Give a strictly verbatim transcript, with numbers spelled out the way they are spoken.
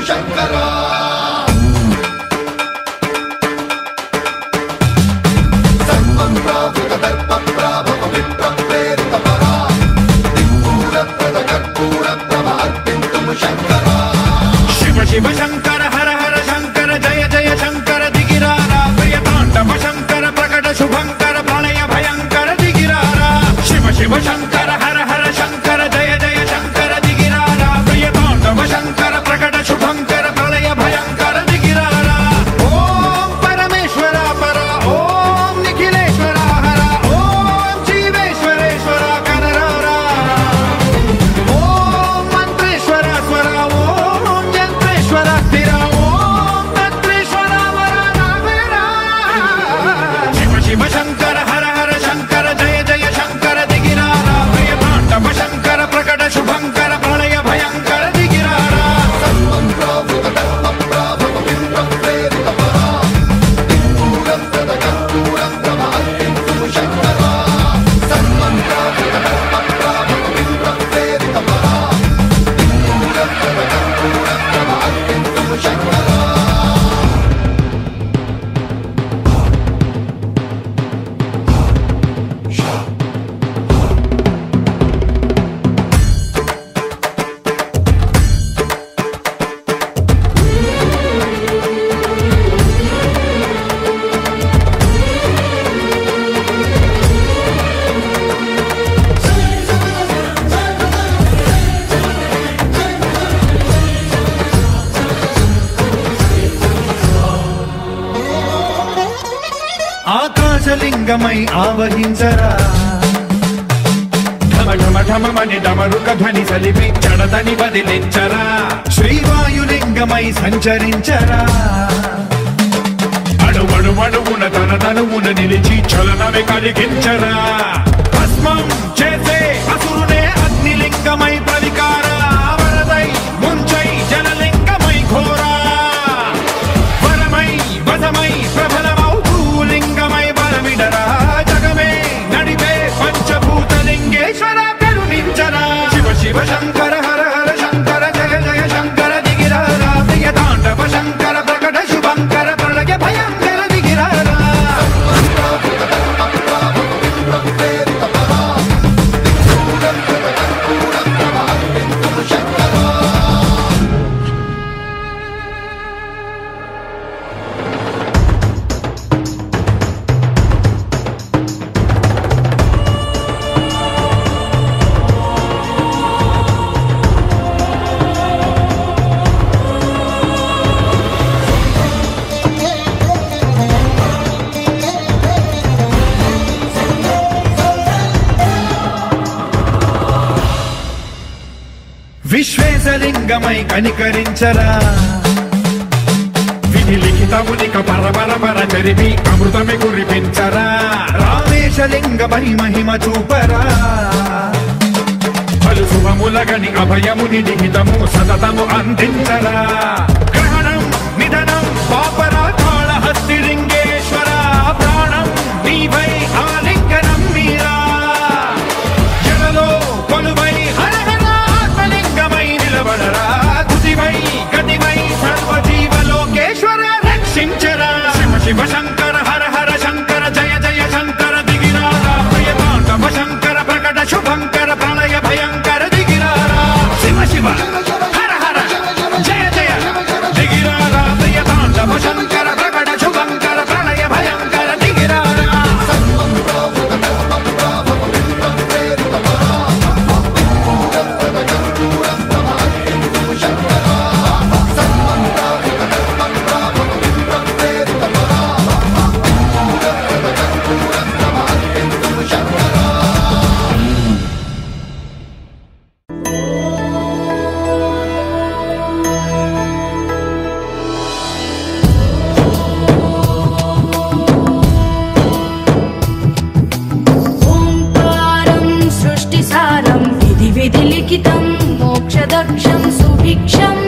शंकरा सर्वं प्रावृत दर्प प्राभव विप्र प्रेरित परा दिक्पूर प्रद कर्पूर प्रभ अर्पितुं शंकरा शिव शिव शंकर हर हर शंकर जय जय शंकर दिगिरारा प्रिय तांडव शंकर प्रकट शुभंकर प्रलय भयंकर दिगिरारा शिव शिव शंकर हर हर शंकर जय जय शंकर दिगिरारा प्रिय तांडव शंकर प्रकट शुभंकर प्रलय भयंकर दिगिरारा ओम परमेश्वर परा ओम निखिलेश्वर हरा ओम जीवेश्वरेश्वर कररारा ओम मंत्रेश्वर स्वर ओम यंत्रेश्वर स्थिर ओम तंत्रेश्वर वरदावेरा शिव शिव शंकर हर हर शंकर जय जय शंकर दिगिरारा प्रिय तांडव शंकर प्रकट शुभंकर प्रलय भयंकर दिगिरारा सर्वं प्रावृत दर्प प्राभव विप्र प्रेरित परा दिक्पूर प्रद कर्पूर प्रभ अर्पितुं शंकरा सर्वं प्रावृत दर्प प्राभव विप्र प्रेरित परा दिक्पूर प्रद कर्पूर प्रभ अर्पितुं शंकरा ఆకాశలింగమై ఆవహించరా ఢమ ఢమ ఢమమని డమరుక ధ్వని సలిపి చడదని వదిలించరా శ్రీవాయులింగమై సంచరించరా అడువడువడువున తన తనువున నిలిచి చలనమే కలిగించరా భస్మం చేసే అసురునే అగ్నిలింగమై ప్రవికారా వరదై ముంచై జలలింగమై ఘోరా వరమై వసమై ప్రబలమౌ భూలింగమై బలమిడరా జగమే నడిపే పంచభూతలింగేశ్వర కరుణించరా శివ శివ శంకర హర హర శంకర జయ జయ శంకర దిగిరారా ప్రియ తాండవ శంకర ప్రకట శుభంకర ప్రళయ భయంకర దిగిరారా प्रेरित परा दिक्पूर प्रद कर्पूर प्रभ अर्पितुं शंकरा విశ్వేశలింగమై కనికరించరా విధి లిఖితమునిక పరపర పర చరిపి అమృతమి కురిపించరా రామేశలింగమై మహిమ చూపరా పలు శుభములగని అభయముని నిహితము సతతము అందించరా గ్రహణం నిధనం పాపరా కాళహస్తి లింగేశ్వర ప్రాణం నీవై ఆలింగనం మీరా జలలో కొలువై హర హర ఆత్మలింగమై నిలబడరా తుదివై గతివై సర్వజీవలోకేశ్వర రక్షించరా శివ శివ శంకర హర హర శంకర జయ జయ శంకర దిగిరారా ప్రియ తాండవ శంకర ప్రకట శుభంకర ప్రళయ భయంకర దిగిరారా శివ శివ హర హర జయ జయ దిగిరారా ప్రియ తాండవ శంకర ప్రకట శుభంకర ప్రళయ భయంకర దిగిరారా सर्वं प्रावृत दर्प प्राभव विप्र प्रेरित परा दिक्पूर प्रद कर्पूर प्रभ अर्पितुं शंकरा सर्वं प्रावृत दर्प प्राभव विप्र प्रेरित परा दिक्पूर प्रद कर्पूर प्रभ अर्पितुं शंकरा ओंकारं सृष्टिसारं विधि विधि लिखितं मोक्षदक्षं सुभिक्षं